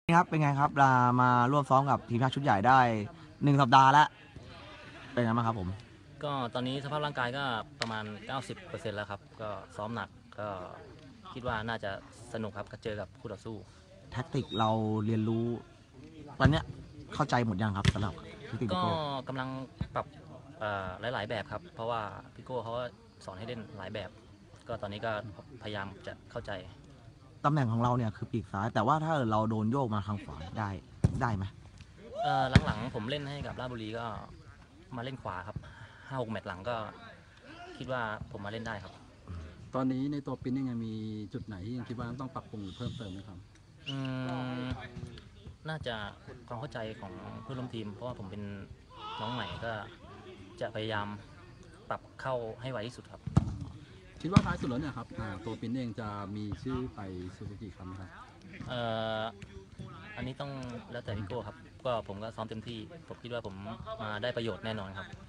ครับเป็นไงครับมาร่วมซ้อมกับทีมชาติชุดใหญ่ได้1 สัปดาห์แล้วเป็นไงบ้างครับผมก็ตอนนี้สภาพร่างกายก็ประมาณ 90%แล้วครับก็ซ้อมหนักก็คิดว่าน่าจะสนุกครับก็เจอกับคู่ต่อสู้แท็กติกเราเรียนรู้ตอนเนี้ยเข้าใจหมดยังครับสำหรับแท็กติกพี่ก็โก้กำลังปรับหลายๆแบบครับเพราะว่าพี่โก้เขาสอนให้เล่นหลายแบบก็ตอนนี้ก็พยายามจะเข้าใจตำแหน่งของเราเนี่ยคือปีกซ้ายแต่ว่าถ้าเราโดนโยกมาทางขวาได้ไหมหลังๆผมเล่นให้กับราชบุรีก็มาเล่นขวาครับ5-6 แมตช์หลังก็คิดว่าผมมาเล่นได้ครับตอนนี้ในตัวปิ้นยังไงมีจุดไหนที่ยังคิดว่าต้องปรับปรุงหรือเพิ่มเติมไหมครับอืมน่าจะความเข้าใจของเพื่อนร่วมทีมเพราะว่าผมเป็นน้องใหม่ก็จะพยายามปรับเข้าให้ไวที่สุดครับคิดว่าท้ายสุดแล้วเนี่ยครับตัวปิ้นเองจะมีชื่อไปซูซูกิครับไหมครับเอ่ออันนี้ต้องแล้วแต่พี่โก้ครับก็ผมก็ซ้อมเต็มที่ผมคิดว่าผมมาได้ประโยชน์แน่นอนครับ